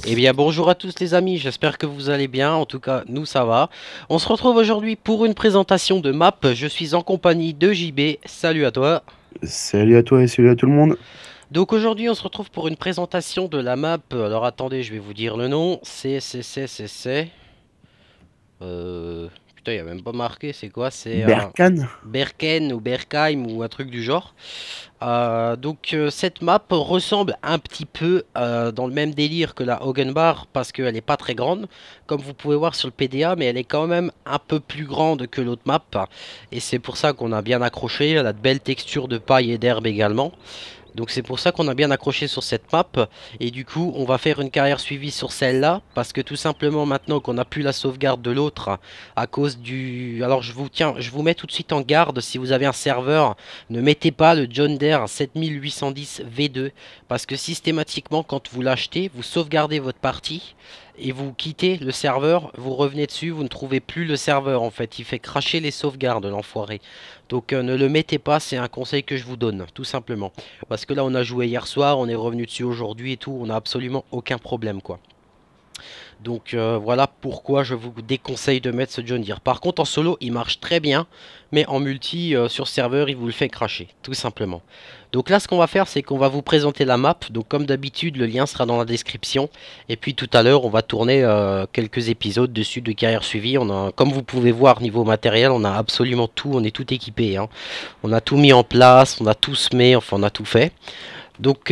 Eh bien bonjour à tous les amis, j'espère que vous allez bien, en tout cas nous ça va. On se retrouve aujourd'hui pour une présentation de map, je suis en compagnie de JB, salut à toi. Salut à toi et salut à tout le monde. Donc aujourd'hui on se retrouve pour une présentation de la map, alors attendez je vais vous dire le nom, c'est... Putain il y a même pas marqué, c'est quoi? C'est Berkane? Berken ou Berkheim ou un truc du genre. Cette map ressemble un petit peu dans le même délire que la Hogenbar parce qu'elle n'est pas très grande, comme vous pouvez voir sur le PDA, mais elle est quand même un peu plus grande que l'autre map. Et c'est pour ça qu'on a bien accroché, elle a de belles textures de paille et d'herbe également. Donc c'est pour ça qu'on a bien accroché sur cette map et du coup on va faire une carrière suivie sur celle-là parce que tout simplement maintenant qu'on a plus la sauvegarde de l'autre à cause du... Alors je vous mets tout de suite en garde si vous avez un serveur, ne mettez pas le John Deere 7810 V2 parce que systématiquement quand vous l'achetez, vous sauvegardez votre partie et vous quittez le serveur, vous revenez dessus, vous ne trouvez plus le serveur en fait, il fait cracher les sauvegardes l'enfoiré. Donc ne le mettez pas, c'est un conseil que je vous donne, tout simplement. Parce que là, on a joué hier soir, on est revenu dessus aujourd'hui et tout, on n'a absolument aucun problème, quoi. Donc voilà pourquoi je vous déconseille de mettre ce John Deere. Par contre, en solo, il marche très bien, mais en multi, sur serveur, il vous le fait cracher, tout simplement. Donc là, ce qu'on va faire, c'est qu'on va vous présenter la map. Donc comme d'habitude, le lien sera dans la description. Et puis tout à l'heure, on va tourner quelques épisodes dessus de carrière suivie. On a, comme vous pouvez voir, niveau matériel, on a absolument tout, on est tout équipé, hein. On a tout mis en place, on a tout semé, enfin on a tout fait. Donc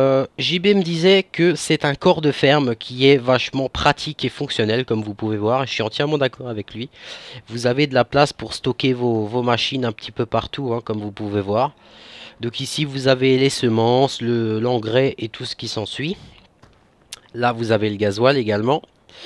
JB me disait que c'est un corps de ferme qui est vachement pratique et fonctionnel comme vous pouvez voir et je suis entièrement d'accord avec lui. Vous avez de la place pour stocker vos machines un petit peu partout hein, comme vous pouvez voir. Donc ici vous avez les semences, l'engrais et tout ce qui s'ensuit. Là vous avez le gasoil également.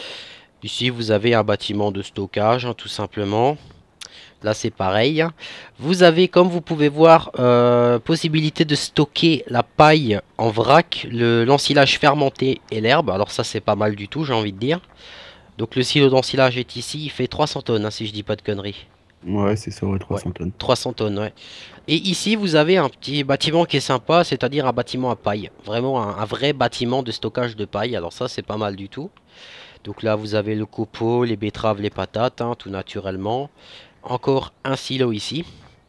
Ici vous avez un bâtiment de stockage hein, tout simplement. Là c'est pareil. Vous avez comme vous pouvez voir possibilité de stocker la paille en vrac, l'ensilage fermenté et l'herbe. Alors ça c'est pas mal du tout j'ai envie de dire. Donc le silo d'ensilage est ici, il fait 300 tonnes hein, si je dis pas de conneries. Ouais, c'est ça, ouais, Ouais, 300 tonnes. 300 tonnes ouais. Et ici vous avez un petit bâtiment qui est sympa, c'est-à-dire un bâtiment à paille. Vraiment un vrai bâtiment de stockage de paille. Alors ça c'est pas mal du tout. Donc là vous avez le copeau, les betteraves, les patates, hein, tout naturellement. Encore un silo ici.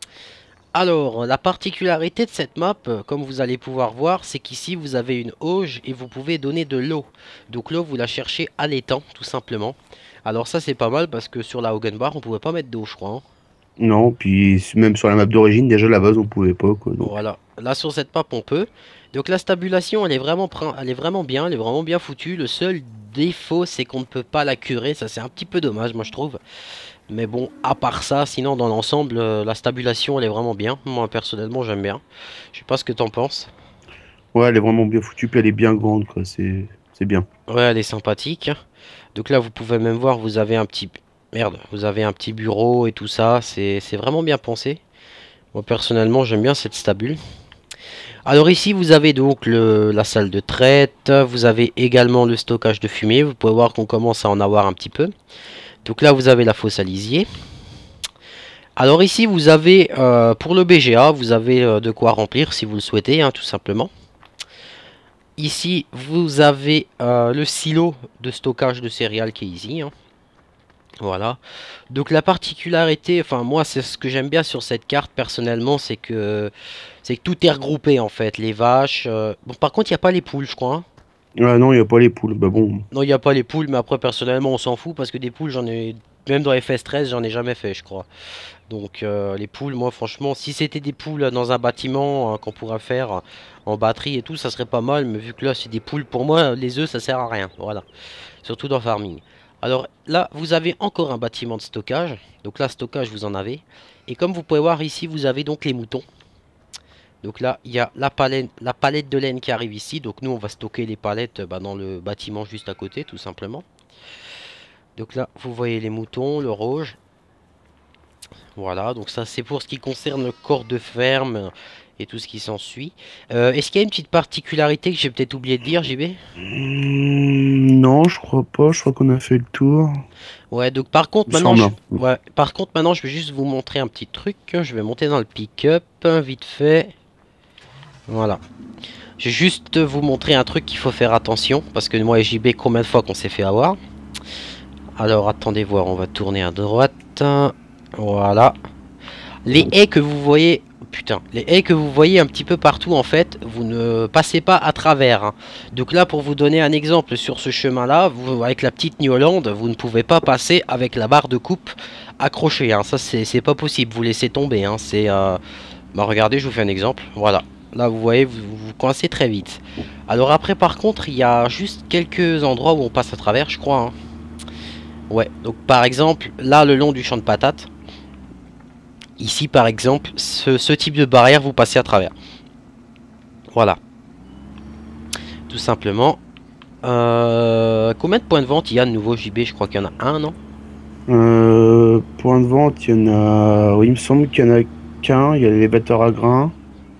Alors, la particularité de cette map, comme vous allez pouvoir voir, c'est qu'ici vous avez une auge et vous pouvez donner de l'eau. Donc l'eau, vous la cherchez à l'étang, tout simplement. Alors ça, c'est pas mal parce que sur la Hogenbar, on pouvait pas mettre d'eau, je crois, hein. Non, puis même sur la map d'origine, déjà la base on pouvait pas, quoi, donc. Voilà. Là, sur cette map, on peut. Donc la stabulation, elle est vraiment bien, elle est vraiment bien foutue. Le seul défaut, c'est qu'on ne peut pas la curer. Ça, c'est un petit peu dommage, moi, je trouve. Mais bon, à part ça, sinon, dans l'ensemble, la stabulation, elle est vraiment bien. Moi, personnellement, j'aime bien. Je sais pas ce que t'en penses. Ouais, elle est vraiment bien foutue, puis elle est bien grande, quoi, c'est bien. Ouais, elle est sympathique. Donc là, vous pouvez même voir, vous avez un petit... Merde, vous avez un petit bureau et tout ça. C'est vraiment bien pensé. Moi, personnellement, j'aime bien cette stabule. Alors ici, vous avez donc la salle de traite. Vous avez également le stockage de fumier. Vous pouvez voir qu'on commence à en avoir un petit peu. Donc là, vous avez la fosse à lisier. Alors ici, vous avez, pour le BGA, vous avez de quoi remplir si vous le souhaitez, hein, tout simplement. Ici, vous avez le silo de stockage de céréales qui est ici, hein. Voilà. Donc la particularité, enfin moi c'est ce que j'aime bien sur cette carte personnellement, c'est que tout est regroupé en fait, les vaches. Bon par contre il n'y a pas les poules je crois, hein. Ah non, il y a pas les poules, bah bon. Non il n'y a pas les poules, mais après personnellement on s'en fout parce que des poules j'en ai même dans FS13 j'en ai jamais fait je crois. Donc les poules moi franchement si c'était des poules dans un bâtiment qu'on pourrait faire en batterie et tout ça serait pas mal, mais vu que là c'est des poules pour moi les œufs ça sert à rien. Voilà. Surtout dans farming. Alors là, vous avez encore un bâtiment de stockage. Donc là, stockage, vous en avez. Et comme vous pouvez voir ici, vous avez donc les moutons. Donc là, il y a la palette de laine qui arrive ici. Donc nous, on va stocker les palettes dans le bâtiment juste à côté, tout simplement. Donc là, vous voyez les moutons, le rouge. Voilà, donc ça c'est pour ce qui concerne le corps de ferme et tout ce qui s'ensuit. Est-ce qu'il y a une petite particularité que j'ai peut-être oublié de dire, JB? Non, je crois pas, je crois qu'on a fait le tour. Ouais, donc par contre Il me maintenant semble, je hein. ouais, par contre maintenant je vais juste vous montrer un petit truc. Je vais monter dans le pick-up vite fait. Voilà. Je vais juste vous montrer un truc qu'il faut faire attention, parce que moi et JB, combien de fois qu'on s'est fait avoir. Alors attendez voir, on va tourner à droite. Voilà. Les haies que vous voyez, putain, les haies que vous voyez un petit peu partout en fait, vous ne passez pas à travers, hein. Donc là, pour vous donner un exemple sur ce chemin-là, vous avec la petite New Holland, vous ne pouvez pas passer avec la barre de coupe accrochée, hein. Ça c'est pas possible, vous laissez tomber, hein. C'est bah regardez, je vous fais un exemple. Voilà. Là, vous voyez, vous coincez très vite. Alors après, par contre, il y a juste quelques endroits où on passe à travers, je crois, hein. Ouais. Donc par exemple, là, le long du champ de patates. Ici, par exemple, ce type de barrière, vous passez à travers. Voilà. Tout simplement. Combien de points de vente il y a de nouveau JB? Je crois qu'il y en a un, non? Point de vente, il y en a. Oui, il me semble qu'il y en a qu'un. Il y a l'élévateur à grains.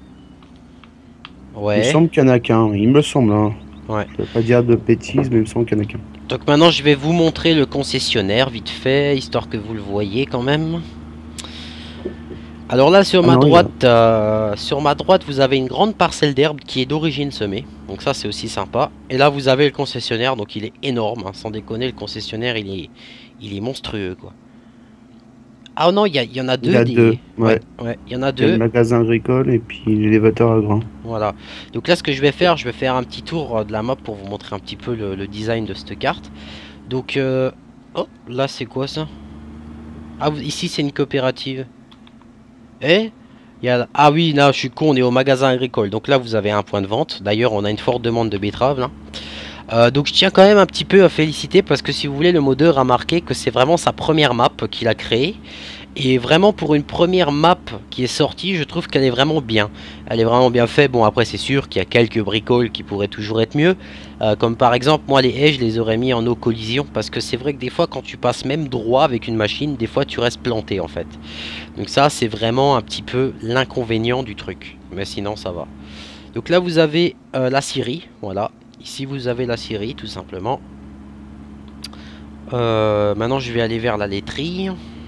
Il me Ouais. semble qu'il y en a qu'un. Il me semble, hein. Ouais. Je ne vais pas dire de bêtises, mais il me semble qu'il y en a qu'un. Donc maintenant, je vais vous montrer le concessionnaire, vite fait, histoire que vous le voyez quand même. Alors là, Ah non, sur ma droite, vous avez une grande parcelle d'herbe qui est d'origine semée. Donc ça, c'est aussi sympa. Et là, vous avez le concessionnaire, donc il est énorme, hein. Sans déconner, le concessionnaire, il est monstrueux, quoi. Ah non, il y en a il y deux a deux. des... Ouais, Ouais. ouais, il y en a Il y a le deux. magasin agricole et puis l'élévateur à grains. Voilà. Donc là, ce que je vais faire un petit tour de la map pour vous montrer un petit peu le design de cette carte. Donc, oh, là, c'est quoi ça? Ah, ici, c'est une coopérative. Eh? Ah oui, là, je suis con, on est au magasin agricole. Donc là, vous avez un point de vente. D'ailleurs, on a une forte demande de betteraves, là. Donc je tiens quand même un petit peu à féliciter parce que si vous voulez, le modeur a marqué que c'est vraiment sa première map qu'il a créée. Et vraiment pour une première map qui est sortie, je trouve qu'elle est vraiment bien. Elle est vraiment bien faite. Bon après c'est sûr qu'il y a quelques bricoles qui pourraient toujours être mieux. Comme par exemple moi les haies je les aurais mis en no collision. Parce que c'est vrai que des fois quand tu passes même droit avec une machine, des fois tu restes planté en fait. Donc ça c'est vraiment un petit peu l'inconvénient du truc. Mais sinon ça va. Donc là vous avez la scierie, voilà. Ici vous avez la scierie tout simplement. Maintenant je vais aller vers la laiterie.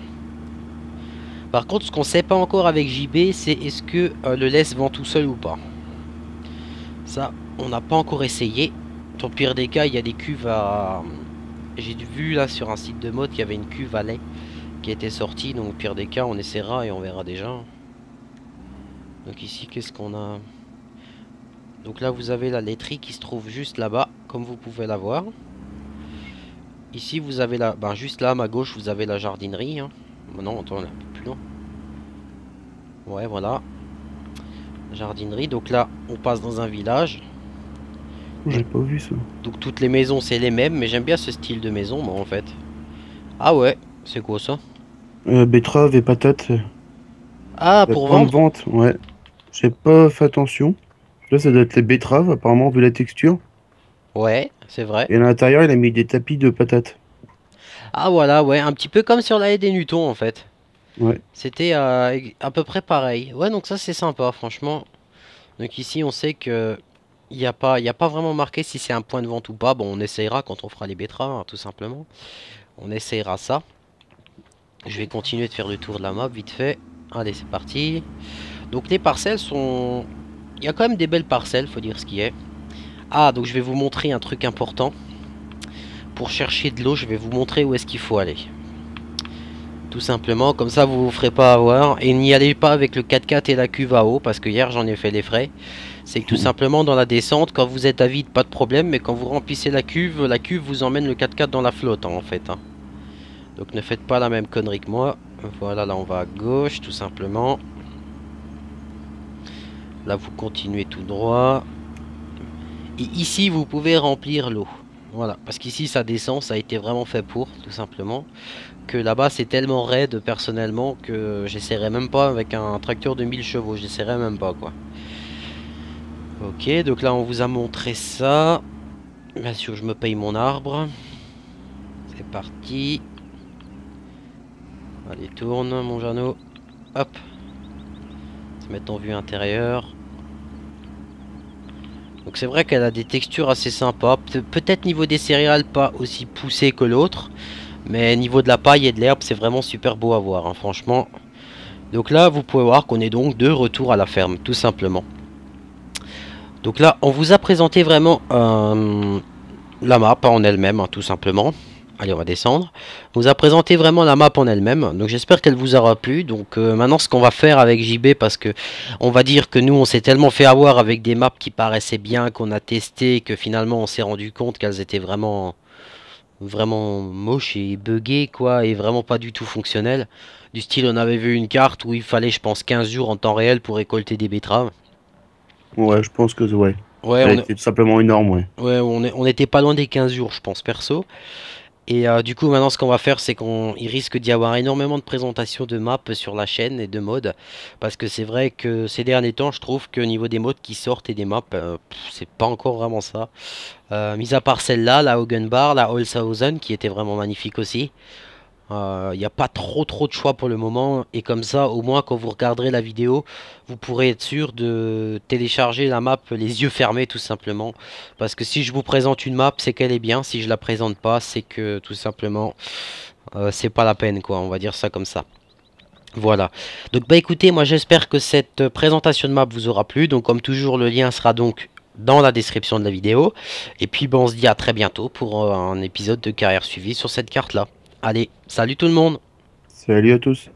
Par contre ce qu'on sait pas encore avec JB c'est est-ce que le lait se vend tout seul ou pas. Ça on n'a pas encore essayé. Dans le pire des cas il y a des cuves à... J'ai vu là sur un site de mode qu'il y avait une cuve à lait qui était sortie. Donc au pire des cas on essaiera et on verra déjà. Donc ici qu'est-ce qu'on a? Donc là vous avez la laiterie qui se trouve juste là-bas, comme vous pouvez la voir. Ici vous avez la... Ben, juste là à ma gauche vous avez la jardinerie, hein. Non, attends, on est un peu plus loin. Ouais, voilà. Jardinerie, donc là on passe dans un village. J'ai pas vu ça. Donc toutes les maisons c'est les mêmes, mais j'aime bien ce style de maison moi en fait. Ah ouais, c'est quoi ça? Betterave et patates. Ah, Le pour point de vendre? vente, ouais. J'ai pas fait attention. Là, ça doit être les betteraves, apparemment, vu la texture. Ouais, c'est vrai. Et à l'intérieur, il a mis des tapis de patates. Ah voilà, ouais, un petit peu comme sur la haie des Newtons en fait. Ouais. C'était à peu près pareil. Ouais, donc ça c'est sympa, franchement. Donc ici on sait que il y a pas vraiment marqué si c'est un point de vente ou pas. Bon, on essayera quand on fera les betteraves, hein, tout simplement. On essayera ça. Je vais continuer de faire le tour de la map vite fait. Allez, c'est parti. Donc les parcelles sont... Il y a quand même des belles parcelles, faut dire ce qui est. Ah, donc je vais vous montrer un truc important. Pour chercher de l'eau, je vais vous montrer où est-ce qu'il faut aller. Tout simplement, comme ça vous vous ferez pas avoir. Et n'y allez pas avec le 4x4 et la cuve à eau, parce que hier j'en ai fait les frais. C'est que tout simplement dans la descente, quand vous êtes à vide, pas de problème, mais quand vous remplissez la cuve vous emmène le 4x4 dans la flotte, hein, en fait, hein. Donc ne faites pas la même connerie que moi. Voilà, là on va à gauche, tout simplement. Là vous continuez tout droit. Et ici vous pouvez remplir l'eau. Voilà, parce qu'ici ça descend, ça a été vraiment fait pour, tout simplement. Que là-bas c'est tellement raide personnellement que j'essaierai même pas avec un tracteur de 1000 chevaux, j'essaierai même pas quoi. Ok, donc là on vous a montré ça. Bien sûr je me paye mon arbre. C'est parti. Allez tourne mon Jeannot. Hop. Se mettre en vue intérieure. Donc c'est vrai qu'elle a des textures assez sympas. Peut-être niveau des céréales pas aussi poussé que l'autre. Mais niveau de la paille et de l'herbe c'est vraiment super beau à voir, hein, franchement. Donc là vous pouvez voir qu'on est donc de retour à la ferme tout simplement. Donc là, on vous a présenté vraiment la map en elle-même, hein, tout simplement. Allez, on va descendre. On vous a présenté vraiment la map en elle-même. Donc j'espère qu'elle vous aura plu. Donc maintenant, ce qu'on va faire avec JB, parce que on va dire que nous, on s'est tellement fait avoir avec des maps qui paraissaient bien, qu'on a testé, que finalement, on s'est rendu compte qu'elles étaient vraiment moches et buggées, quoi, et vraiment pas du tout fonctionnelles. Du style, on avait vu une carte où il fallait, je pense, 15 jours en temps réel pour récolter des betteraves. Ouais, je pense que ouais. Ouais, Elle était tout simplement énorme, ouais. on était pas loin des 15 jours, je pense, perso. Et du coup, maintenant, ce qu'on va faire, c'est qu'il risque d'y avoir énormément de présentations de maps sur la chaîne et de modes. Parce que c'est vrai que ces derniers temps, je trouve qu'au niveau des modes qui sortent et des maps, c'est pas encore vraiment ça. Mis à part celle-là, la Hogan Bar, la All Thousand, qui était vraiment magnifique aussi. Il n'y a pas trop de choix pour le moment. Et comme ça, au moins, quand vous regarderez la vidéo, vous pourrez être sûr de télécharger la map les yeux fermés, tout simplement. Parce que si je vous présente une map, c'est qu'elle est bien. Si je la présente pas, c'est que tout simplement, c'est pas la peine, quoi. On va dire ça comme ça. Voilà. Donc, bah écoutez, moi j'espère que cette présentation de map vous aura plu. Donc, comme toujours, le lien sera donc dans la description de la vidéo. Et puis, bah, on se dit à très bientôt pour un épisode de carrière suivie sur cette carte-là. Allez, salut tout le monde! Salut à tous.